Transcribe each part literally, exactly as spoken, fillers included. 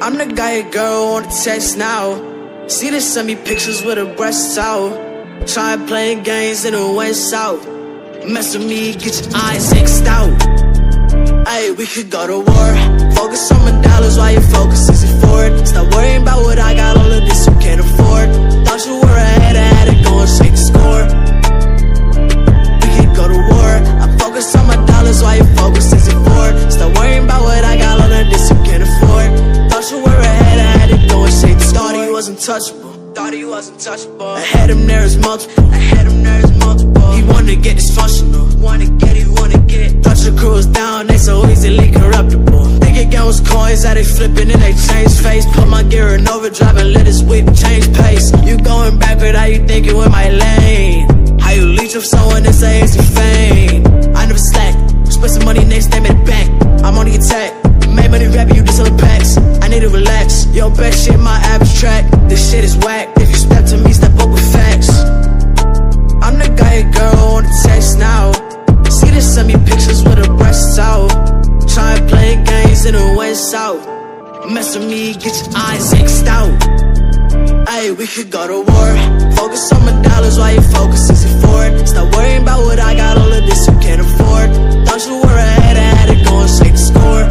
I'm the guy your girl wanna text now. See this, send me pictures with her breasts out. Try playing games and it went south. Mess with me, get your eyes X'd out. Ayy, we could go to war. Focus on my dollars while you focus easy forward. Stop worrying about what I got, all of this you can't afford. Thought you were ahead, I had to go and shake the score. We could go to war. I focus on my dollars while you focus easy forward. Stop worrying about what I got, all of this you can't afford. Thought you were ahead, I had to go and shake the score. Thought he wasn't touchable, thought he wasn't touchable. I had him there as multiple, I had him there as multiple. He wanted to get dysfunctional, wanna get it, wanna get. Thought your crew was down, they so easily corruptible. They get those coins that they flipping and they change face. Put my gear in overdrive and let his whip change pace. You going backward, how you think you in my lane? How you leech off someone and say it's a fame? I never slack, spend some money next, they made it back. I'm on the attack, made money rapping, you just selling packs. I need to relax, yo best shit my average track. This shit is whack, if you step to me, step up with facts. I'm the guy your girl wanna text now. See this, send me pictures with her breasts out. Try playing games and it went south. Mess with me, get your eyes X'd out. Ayy, we could go to war. Focus on my dollars while you focus easy forward. Stop worrying about what I got, all of this you can't afford. Thought you were ahead, I had to go and shake the score.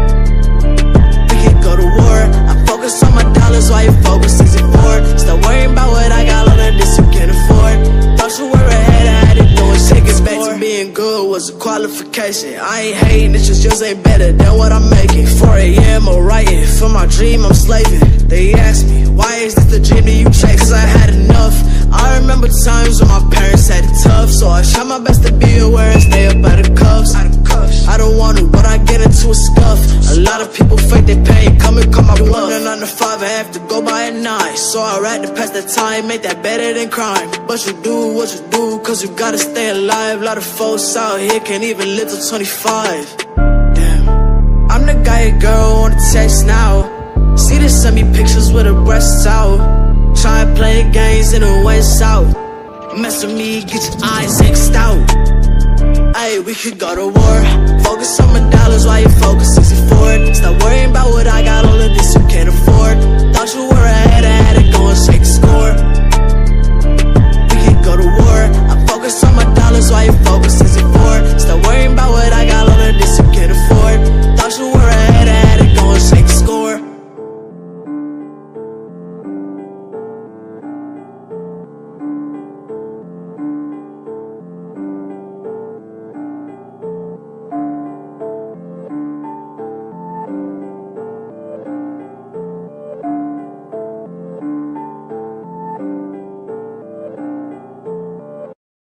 We could go to war. I focus on my dollars while you focus easy forward. Stop worrying about what I got, all of this you can't afford. Thought you were ahead, I had to go and shake the score. Back to being good was a qualification. I ain't hating, it's just yours ain't better than what I'm making. four A M I'm writing, for my dream I'm slaving. They ask me, why is this the dream that you chase? Cause I had enough. I remember times when my parents had it tough, so I try my best to be aware and stay up out of cuffs. I don't want it, but I get into a scuff. A lot of people fake their pain, come and call my bluff. You nine to five, I have to go by at nine, so I ride to pass that time, make that better than crime. But you do what you do, cause you gotta stay alive. A lot of folks out here can't even live till twenty-five. Damn, I'm the guy your girl wanna text now. See this, send me pictures with her breasts out. Try playing games and it went south. Mess with me, get your eyes X'd out. Ayy, we could go to war. Focus on my dollars while you focus easy forward. Stop worrying about what I got, all of this you can't afford. Thought you were ahead, ahead.